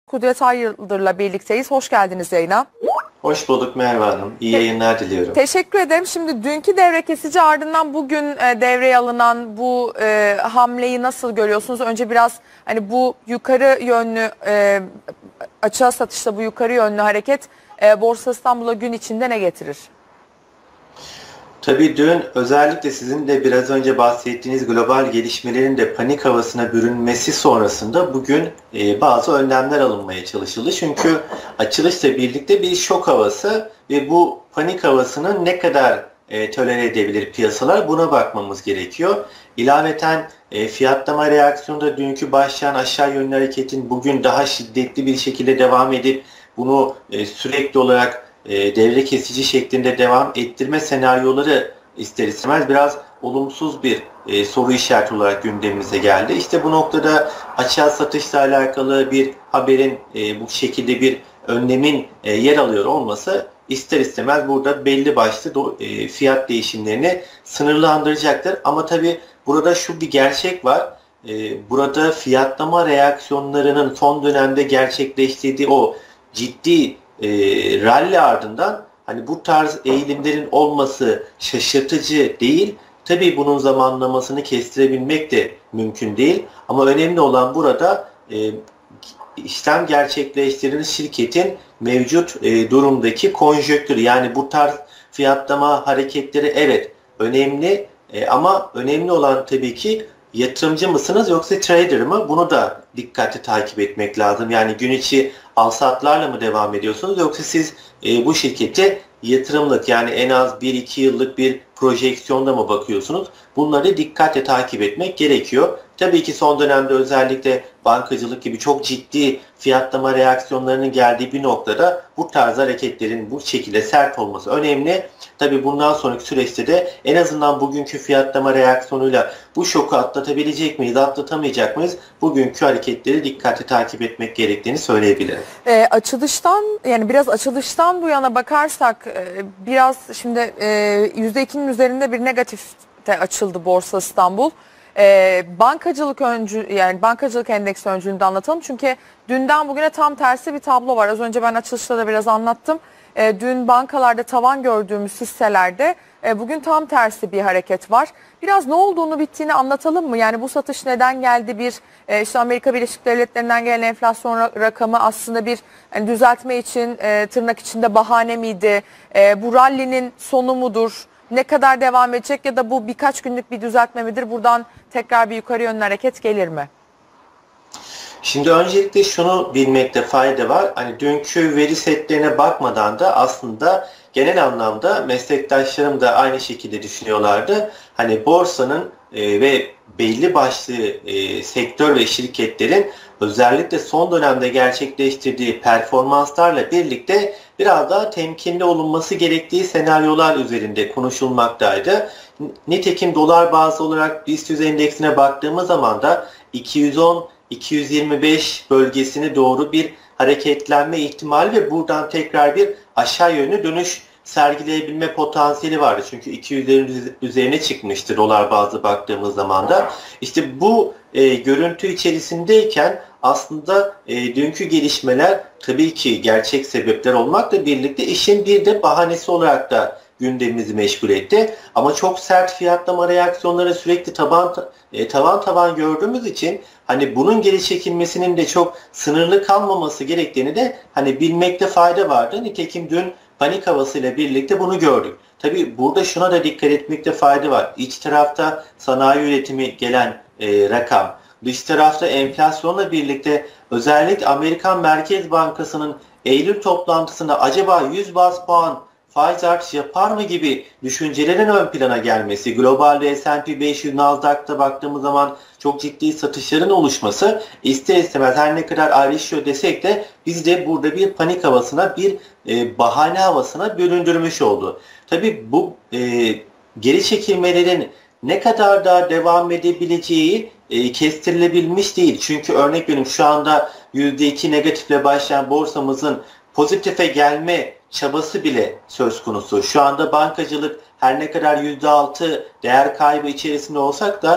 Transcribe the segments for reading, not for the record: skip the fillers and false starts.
Kudret Ayyıldır'la birlikteyiz. Hoş geldiniz yayına. Hoş bulduk Merve Hanım. İyi yayınlar diliyorum. Teşekkür ederim. Şimdi dünkü devre kesici ardından bugün devreye alınan bu hamleyi nasıl görüyorsunuz? Önce biraz hani bu yukarı yönlü açığa satışta bu yukarı yönlü hareket Borsa İstanbul'a gün içinde ne getirir? Tabii dün özellikle sizin de biraz önce bahsettiğiniz global gelişmelerin de panik havasına bürünmesi sonrasında bugün bazı önlemler alınmaya çalışıldı. Çünkü açılışla birlikte bir şok havası ve bu panik havasını ne kadar tolere edebilir piyasalar, buna bakmamız gerekiyor. İlaveten fiyatlama reaksiyonunda dünkü başlayan aşağı yönlü hareketin bugün daha şiddetli bir şekilde devam edip bunu sürekli olarak devre kesici şeklinde devam ettirme senaryoları ister istemez biraz olumsuz bir soru işareti olarak gündemimize geldi. İşte bu noktada açığa satışla alakalı bir haberin bu şekilde bir önlemin yer alıyor olması ister istemez burada belli başlı fiyat değişimlerini sınırlandıracaktır. Ama tabii burada şu bir gerçek var. Burada fiyatlama reaksiyonlarının son dönemde gerçekleştirdiği o ciddi rally ardından hani bu tarz eğilimlerin olması şaşırtıcı değil. Tabii bunun zamanlamasını kestirebilmek de mümkün değil. Ama önemli olan burada işlem gerçekleştiren şirketin mevcut durumdaki konjonktürü. Yani bu tarz fiyatlama hareketleri evet önemli ama önemli olan tabii ki yatırımcı mısınız yoksa trader mı? Bunu da dikkatli takip etmek lazım. Yani gün içi al-satlarla mı devam ediyorsunuz yoksa siz bu şirkete yatırımlık yani en az 1-2 yıllık bir projeksiyonda mı bakıyorsunuz? Bunları dikkatle takip etmek gerekiyor. Tabii ki son dönemde özellikle bankacılık gibi çok ciddi fiyatlama reaksiyonlarının geldiği bir noktada bu tarz hareketlerin bu şekilde sert olması önemli. Tabii bundan sonraki süreçte de en azından bugünkü fiyatlama reaksiyonuyla bu şoku atlatabilecek miyiz, atlatamayacak mıyız? Bugünkü hareketleri dikkatli takip etmek gerektiğini söyleyebilirim. Biraz açılıştan bu yana bakarsak biraz şimdi %2'nin üzerinde bir negatifte açıldı Borsa İstanbul. Bankacılık endeksi öncülüğünde anlatalım. Çünkü dünden bugüne tam tersi bir tablo var. Az önce ben açılışta da biraz anlattım. Dün bankalarda tavan gördüğümüz hisselerde bugün tam tersi bir hareket var. Biraz ne olduğunu bittiğini anlatalım mı? Yani bu satış neden geldi? İşte Amerika Birleşik Devletleri'nden gelen enflasyon rakamı aslında bir düzeltme için tırnak içinde bahane miydi? Bu rally'nin sonu mudur? Ne kadar devam edecek ya da bu birkaç günlük bir düzeltme midir? Buradan tekrar bir yukarı yönlü hareket gelir mi? Şimdi öncelikle şunu bilmekte fayda var. Hani dünkü veri setlerine bakmadan da aslında genel anlamda meslektaşlarım da aynı şekilde düşünüyorlardı. Hani borsanın ve belli başlı sektör ve şirketlerin özellikle son dönemde gerçekleştirdiği performanslarla birlikte biraz daha temkinli olunması gerektiği senaryolar üzerinde konuşulmaktaydı. Nitekim dolar bazlı olarak BIST 100 endeksine baktığımız zaman da 210-225 bölgesine doğru bir hareketlenme ihtimali ve buradan tekrar bir aşağı yönlü dönüş sergileyebilme potansiyeli vardı. Çünkü 200'lerin üzerine çıkmıştı dolar bazlı baktığımız zaman da. İşte bu görüntü içerisindeyken aslında dünkü gelişmeler tabii ki gerçek sebepler olmakla birlikte işin bir de bahanesi olarak da gündemimizi meşgul etti. Ama çok sert fiyatlama reaksiyonları sürekli tavan gördüğümüz için hani bunun geri çekilmesinin de çok sınırlı kalmaması gerektiğini de hani bilmekte fayda vardı. Nitekim dün panik havasıyla birlikte bunu gördük. Tabii burada şuna da dikkat etmekte fayda var. İç tarafta sanayi üretimi gelen rakam, dış tarafta enflasyonla birlikte özellikle Amerikan Merkez Bankası'nın Eylül toplantısında acaba 100 baz puan faiz artışı yapar mı gibi düşüncelerin ön plana gelmesi, globalde S&P 500, Nasdaq'ta baktığımız zaman çok ciddi satışların oluşması ister istemez her ne kadar ayrışıyor desek de biz de burada bir panik havasına, bir bahane havasına büründürmüş oldu. Tabii bu geri çekilmelerin ne kadar daha devam edebileceği kestirilebilmiş değil. Çünkü örnek veriyorum şu anda %2 negatifle başlayan borsamızın pozitife gelme çabası bile söz konusu. Şu anda bankacılık her ne kadar %6 değer kaybı içerisinde olsak da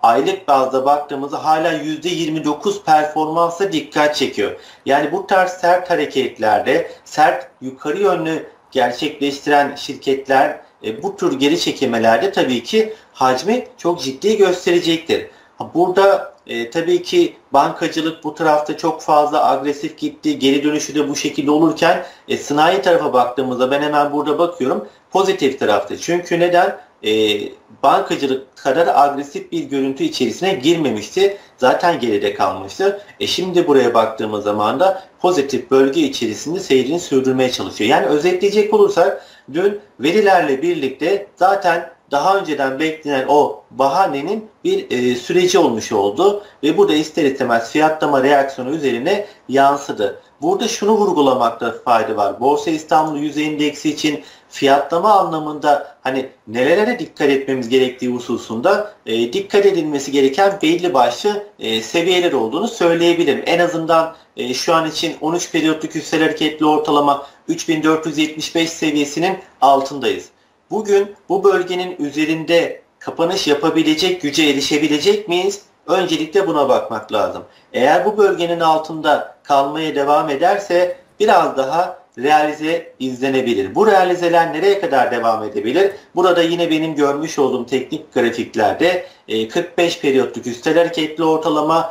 aylık bazda baktığımızda hala %29 performansa dikkat çekiyor. Yani bu tarz sert hareketlerde sert yukarı yönlü gerçekleştiren şirketler bu tür geri çekilmelerde tabii ki hacmi çok ciddi gösterecektir. Burada tabii ki bankacılık bu tarafta çok fazla agresif gitti. Geri dönüşü de bu şekilde olurken sanayi tarafa baktığımızda ben hemen burada bakıyorum pozitif tarafta. Çünkü neden? Bankacılık kadar agresif bir görüntü içerisine girmemişti. Zaten geride kalmıştı. Şimdi buraya baktığımız zaman da pozitif bölge içerisinde seyrini sürdürmeye çalışıyor. Yani özetleyecek olursak dün verilerle birlikte zaten daha önceden beklenen o bahanenin bir süreci olmuş oldu ve bu da ister istemez fiyatlama reaksiyonu üzerine yansıdı. Burada şunu vurgulamakta fayda var. Borsa İstanbul Yüz Endeksi için fiyatlama anlamında hani nelere dikkat etmemiz gerektiği hususunda dikkat edilmesi gereken belli başlı seviyeler olduğunu söyleyebilirim. En azından şu an için 13 periyotlu üstel hareketli ortalama 3475 seviyesinin altındayız. Bugün bu bölgenin üzerinde kapanış yapabilecek güce erişebilecek miyiz? Öncelikle buna bakmak lazım. Eğer bu bölgenin altında kalmaya devam ederse biraz daha realize izlenebilir. Bu realizeler nereye kadar devam edebilir? Burada yine benim görmüş olduğum teknik grafiklerde 45 periyotluk üstel hareketli ortalama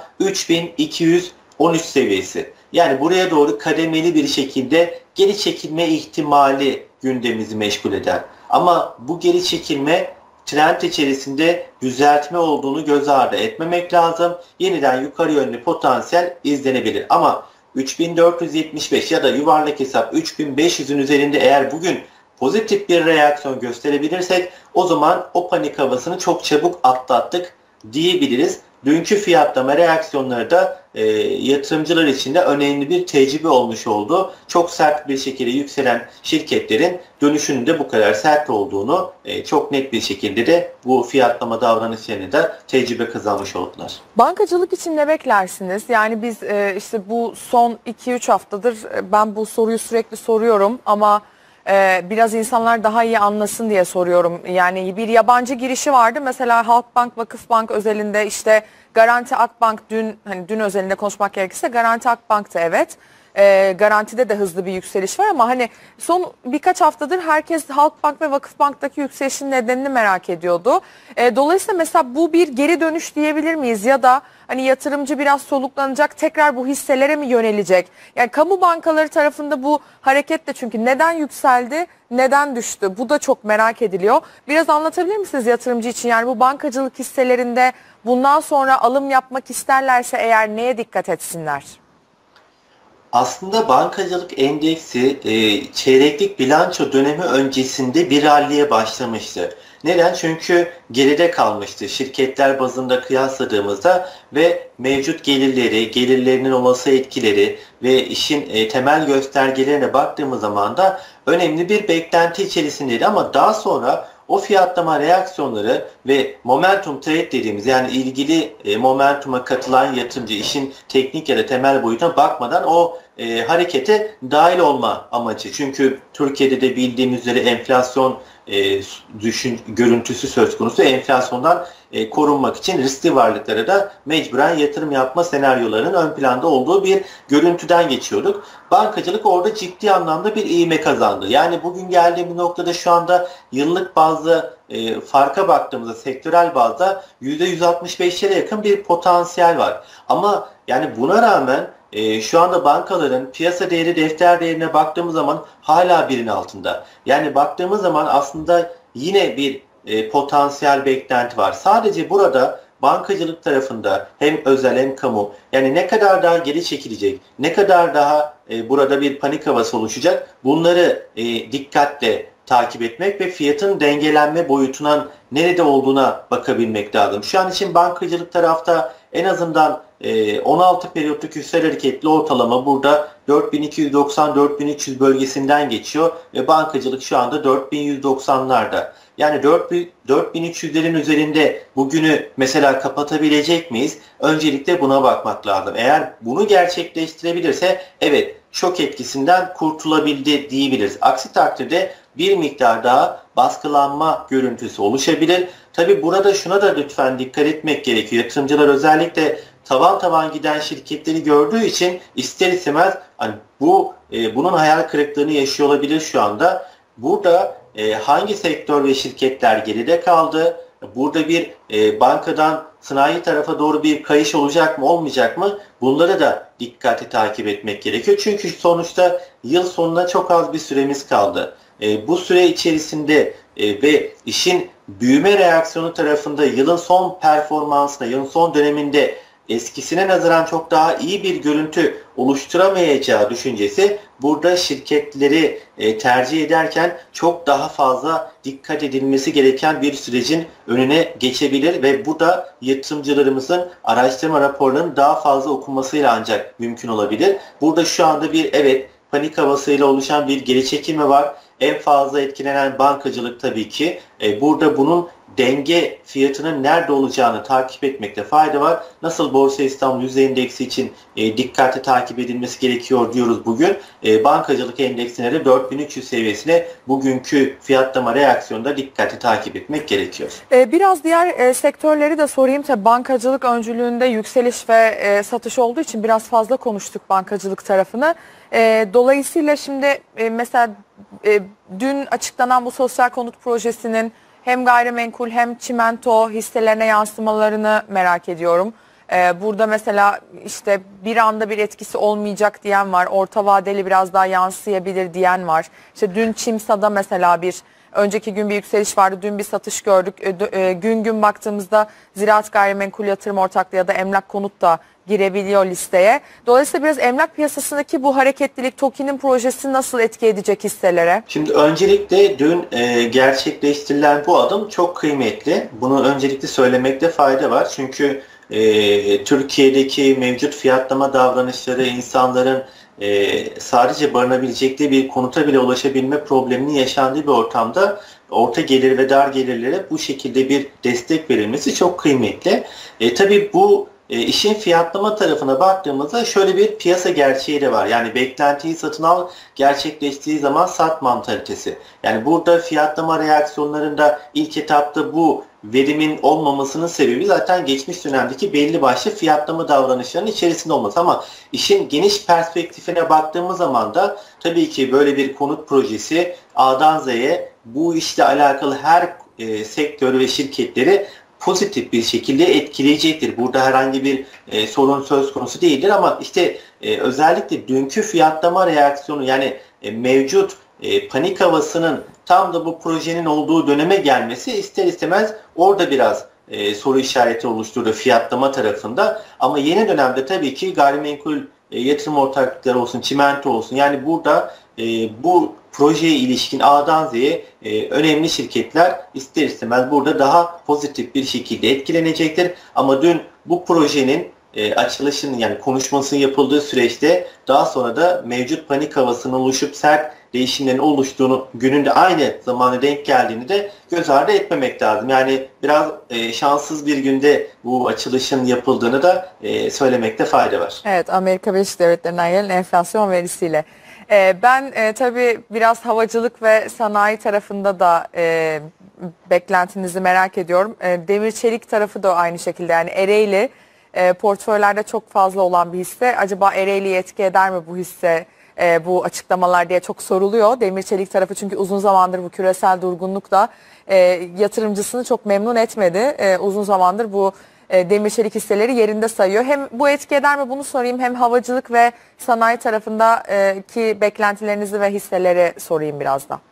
3213 seviyesi. Yani buraya doğru kademeli bir şekilde geri çekilme ihtimali gündemimizi meşgul eder. Ama bu geri çekilme trend içerisinde düzeltme olduğunu göz ardı etmemek lazım. Yeniden yukarı yönlü potansiyel izlenebilir. Ama 3475 ya da yuvarlak hesap 3500'ün üzerinde eğer bugün pozitif bir reaksiyon gösterebilirsek o zaman o panik havasını çok çabuk atlattık diyebiliriz. Dünkü fiyatlama reaksiyonları da yatırımcılar için de önemli bir tecrübe olmuş oldu. Çok sert bir şekilde yükselen şirketlerin dönüşünün de bu kadar sert olduğunu çok net bir şekilde de bu fiyatlama davranışlarını da tecrübe kazanmış oldular. Bankacılık için ne beklersiniz? Yani biz işte bu son 2-3 haftadır ben bu soruyu sürekli soruyorum ama biraz insanlar daha iyi anlasın diye soruyorum. Yani bir yabancı girişi vardı. Mesela Halkbank, Vakıfbank özelinde işte Garanti Akbank dün özelinde konuşmak gerekirse Garanti Akbank'tı evet. Garantide de hızlı bir yükseliş var ama hani son birkaç haftadır herkes Halkbank ve Vakıfbank'taki yükselişin nedenini merak ediyordu. Dolayısıyla mesela bu bir geri dönüş diyebilir miyiz ya da hani yatırımcı biraz soluklanacak tekrar bu hisselere mi yönelecek? Yani kamu bankaları tarafında bu hareket de çünkü neden yükseldi, neden düştü? Bu da çok merak ediliyor. Biraz anlatabilir misiniz yatırımcı için? Yani bu bankacılık hisselerinde bundan sonra alım yapmak isterlerse eğer neye dikkat etsinler? Aslında bankacılık endeksi çeyreklik bilanço dönemi öncesinde bir ralliye başlamıştı. Neden? Çünkü geride kalmıştı şirketler bazında kıyasladığımızda ve mevcut gelirleri, gelirlerinin olası etkileri ve işin temel göstergelerine baktığımız zaman da önemli bir beklenti içerisindeydi. Ama daha sonra o fiyatlama reaksiyonları ve momentum trade dediğimiz yani ilgili momentuma katılan yatırımcı işin teknik ya da temel boyutuna bakmadan o harekete dahil olma amacı. Çünkü Türkiye'de de bildiğimiz üzere enflasyon görüntüsü söz konusu. Enflasyondan korunmak için riskli varlıklara da mecburen yatırım yapma senaryolarının ön planda olduğu bir görüntüden geçiyorduk. Bankacılık orada ciddi anlamda bir ivme kazandı. Yani bugün geldiğimiz noktada şu anda yıllık bazda farka baktığımızda sektörel bazda %165'lere yakın bir potansiyel var. Ama yani buna rağmen şu anda bankaların piyasa değeri defter değerine baktığımız zaman hala birin altında. Yani baktığımız zaman aslında yine bir potansiyel beklenti var. Sadece burada bankacılık tarafında hem özel hem kamu yani ne kadar daha geri çekilecek, ne kadar daha burada bir panik havası oluşacak bunları dikkatle takip etmek ve fiyatın dengelenme boyutunun nerede olduğuna bakabilmek lazım. Şu an için bankacılık tarafta en azından 16 periyotluk üstel hareketli ortalama burada 4290-4300 bölgesinden geçiyor ve bankacılık şu anda 4190'larda. Yani 4300'lerin üzerinde bugünü mesela kapatabilecek miyiz? Öncelikle buna bakmak lazım. Eğer bunu gerçekleştirebilirse evet şok etkisinden kurtulabildi diyebiliriz. Aksi takdirde bir miktar daha baskılanma görüntüsü oluşabilir. Tabi burada şuna da lütfen dikkat etmek gerekiyor. Yatırımcılar özellikle tavan tavan giden şirketleri gördüğü için ister istemez hani bunun hayal kırıklığını yaşıyor olabilir şu anda. Burada hangi sektör ve şirketler geride kaldı? Burada bir bankadan sanayi tarafa doğru bir kayış olacak mı olmayacak mı? Bunları da dikkatli takip etmek gerekiyor. Çünkü sonuçta yıl sonuna çok az bir süremiz kaldı. Bu süre içerisinde ve işin büyüme reaksiyonu tarafında yılın son performansına, yılın son döneminde eskisine nazaran çok daha iyi bir görüntü oluşturamayacağı düşüncesi burada şirketleri tercih ederken çok daha fazla dikkat edilmesi gereken bir sürecin önüne geçebilir ve bu da yatırımcılarımızın araştırma raporlarının daha fazla okunmasıyla ancak mümkün olabilir. Burada şu anda panik havasıyla oluşan bir geri çekilme var. En fazla etkilenen bankacılık tabii ki. Burada bunun denge fiyatının nerede olacağını takip etmekte fayda var. Nasıl Borsa İstanbul yüzde endeksi için dikkatli takip edilmesi gerekiyor diyoruz bugün. Bankacılık endeksine de 4300 seviyesine bugünkü fiyatlama reaksiyonda dikkatli takip etmek gerekiyor. Biraz diğer sektörleri de sorayım. Tabii bankacılık öncülüğünde yükseliş ve satış olduğu için biraz fazla konuştuk bankacılık tarafını. Dolayısıyla şimdi mesela dün açıklanan bu sosyal konut projesinin hem gayrimenkul hem çimento hisselerine yansımalarını merak ediyorum. Burada mesela işte bir anda bir etkisi olmayacak diyen var. Orta vadeli biraz daha yansıyabilir diyen var. İşte dün Çimsa'da mesela önceki gün bir yükseliş vardı. Dün bir satış gördük. Gün baktığımızda Ziraat Gayrimenkul Yatırım Ortaklığı ya da Emlak Konut da girebiliyor listeye. Dolayısıyla biraz emlak piyasasındaki bu hareketlilik TOKİ'nin projesi nasıl etki edecek hisselere? Şimdi öncelikle dün gerçekleştirilen bu adım çok kıymetli. Bunu öncelikle söylemekte fayda var. Çünkü Türkiye'deki mevcut fiyatlama davranışları insanların sadece barınabilecekleri bir konuta bile ulaşabilme probleminin yaşandığı bir ortamda orta gelir ve dar gelirlere bu şekilde bir destek verilmesi çok kıymetli. Tabii bu işin fiyatlama tarafına baktığımızda şöyle bir piyasa gerçeği de var. Yani beklentiyi satın al gerçekleştiği zaman sat mantalitesi. Yani burada fiyatlama reaksiyonlarında ilk etapta bu verimin olmamasının sebebi zaten geçmiş dönemdeki belli başlı fiyatlama davranışlarının içerisinde olması. Ama işin geniş perspektifine baktığımız zaman da tabii ki böyle bir konut projesi A'dan Z'ye bu işle alakalı her sektör ve şirketleri pozitif bir şekilde etkileyecektir. Burada herhangi bir sorun söz konusu değildir ama işte özellikle dünkü fiyatlama reaksiyonu yani mevcut panik havasının tam da bu projenin olduğu döneme gelmesi ister istemez orada biraz soru işareti oluşturdu fiyatlama tarafında. Ama yeni dönemde tabii ki gayrimenkul yatırım ortaklıkları olsun, çimento olsun yani burada bu projeye ilişkin A'dan Z'ye önemli şirketler ister istemez burada daha pozitif bir şekilde etkilenecektir. Ama dün bu projenin açılışının yani konuşmasının yapıldığı süreçte daha sonra da mevcut panik havasının oluşup sert değişimlerin oluştuğunu gününde aynı zamana denk geldiğini de göz ardı etmemek lazım. Yani biraz şanssız bir günde bu açılışın yapıldığını da söylemekte fayda var. Evet, Amerika Birleşik Devletleri'nden gelen enflasyon verisiyle. Ben tabii biraz havacılık ve sanayi tarafında da beklentinizi merak ediyorum. Demir çelik tarafı da aynı şekilde yani Ereğli portföylerde çok fazla olan bir hisse. Acaba Ereğli'ye etki eder mi bu hisse bu açıklamalar diye çok soruluyor. Demir çelik tarafı çünkü uzun zamandır bu küresel durgunluk da yatırımcısını çok memnun etmedi. Uzun zamandır bu demir çelik hisseleri yerinde sayıyor. Hem bu etki eder mi bunu sorayım hem havacılık ve sanayi tarafındaki beklentilerinizi ve hisseleri sorayım biraz da.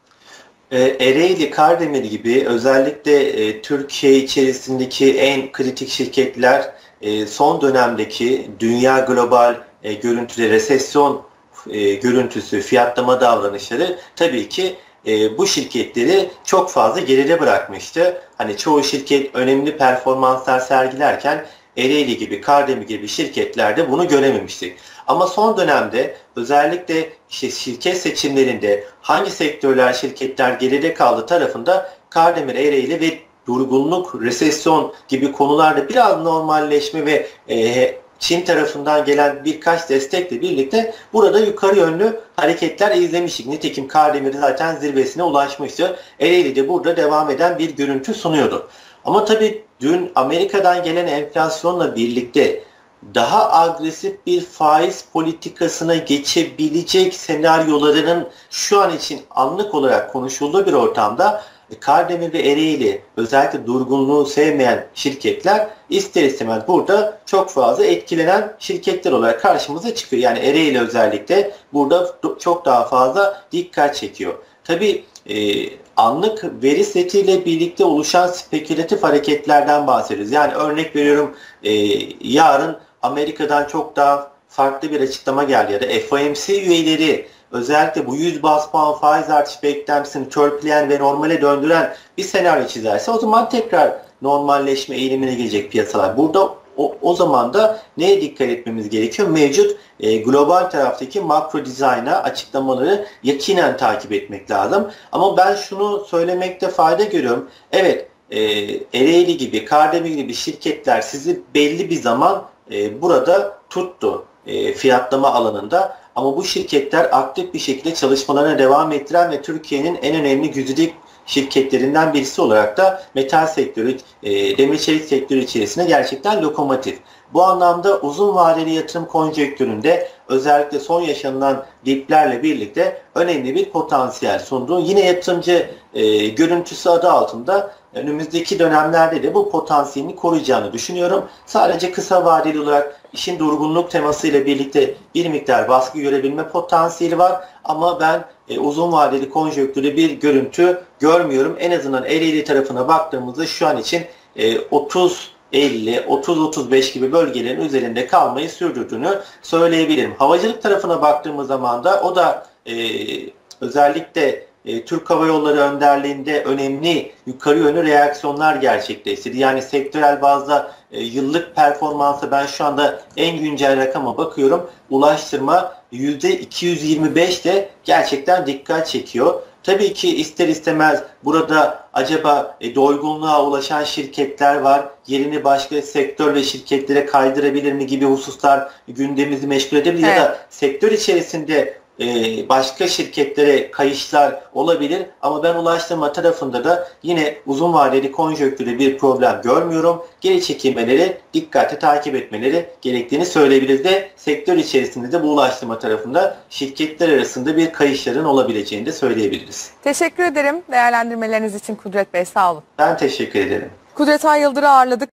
Ereğli, Kardemir gibi özellikle Türkiye içerisindeki en kritik şirketler son dönemdeki dünya global görüntüde resesyon görüntüsü, fiyatlama davranışları tabii ki bu şirketleri çok fazla geride bırakmıştı. Hani çoğu şirket önemli performanslar sergilerken Ereğli gibi, Kardemir gibi şirketlerde bunu görememiştik. Ama son dönemde özellikle işte şirket seçimlerinde hangi sektörler, şirketler geride kaldı tarafında Kardemir, Ereğli ve durgunluk, resesyon gibi konularda biraz normalleşme ve Çin tarafından gelen birkaç destekle birlikte burada yukarı yönlü hareketler izlemiştik. Nitekim Kardemir zaten zirvesine ulaşmıştı. Ereğli de burada devam eden bir görüntü sunuyordu. Ama tabii dün Amerika'dan gelen enflasyonla birlikte daha agresif bir faiz politikasına geçebilecek senaryolarının şu an için anlık olarak konuşulduğu bir ortamda Kardemir ve Ereğli özellikle durgunluğu sevmeyen şirketler ister istemez burada çok fazla etkilenen şirketler olarak karşımıza çıkıyor. Yani Ereğli özellikle burada çok daha fazla dikkat çekiyor. Tabii anlık veri setiyle birlikte oluşan spekülatif hareketlerden bahsediyoruz. Yani örnek veriyorum yarın Amerika'dan çok daha farklı bir açıklama geldi ya da FOMC üyeleri özellikle bu 100 bas puan faiz artış beklentisini törpüleyen ve normale döndüren bir senaryo çizerse o zaman tekrar normalleşme eğilimine girecek piyasalar. Burada o zaman da neye dikkat etmemiz gerekiyor? Mevcut global taraftaki makro dizayna açıklamaları yakinen takip etmek lazım. Ama ben şunu söylemekte fayda görüyorum. Evet, Ereğli gibi, Kardemir gibi şirketler sizi belli bir zaman burada tuttu fiyatlama alanında. Ama bu şirketler aktif bir şekilde çalışmalarına devam ettiren ve Türkiye'nin en önemli güzide şirketlerinden birisi olarak da metal sektörü, demir çelik sektörü içerisinde gerçekten lokomotif. Bu anlamda uzun vadeli yatırım konjektüründe özellikle son yaşanılan diplerle birlikte önemli bir potansiyel sundu. Yine yatırımcı görüntüsü adı altında önümüzdeki dönemlerde de bu potansiyelini koruyacağını düşünüyorum. Sadece kısa vadeli olarak işin durgunluk teması ile birlikte bir miktar baskı görebilme potansiyeli var. Ama ben uzun vadeli konjonktürde bir görüntü görmüyorum. En azından Ereğli tarafına baktığımızda şu an için 30-50, 30-35 gibi bölgelerin üzerinde kalmayı sürdürdüğünü söyleyebilirim. Havacılık tarafına baktığımız zaman da o da özellikle Türk Hava Yolları önderliğinde önemli yukarı yönlü reaksiyonlar gerçekleştirdi. Yani sektörel bazda yıllık performansa ben şu anda en güncel rakama bakıyorum. Ulaştırma %225 de gerçekten dikkat çekiyor. Tabii ki ister istemez burada acaba doygunluğa ulaşan şirketler var. Yerini başka sektör ve şirketlere kaydırabilir mi gibi hususlar gündemimizi meşgul edebilir. Evet. Ya da sektör içerisinde başka şirketlere kayışlar olabilir ama ben ulaştırma tarafında da yine uzun vadeli konjonktürde bir problem görmüyorum. Geri çekilmeleri dikkatli takip etmeleri gerektiğini söyleyebiliriz de sektör içerisinde de bu ulaştırma tarafında şirketler arasında bir kayışların olabileceğini de söyleyebiliriz. Teşekkür ederim değerlendirmeleriniz için Kudret Bey, sağ olun. Ben teşekkür ederim. Kudret Ay Yıldır'ı ağırladık.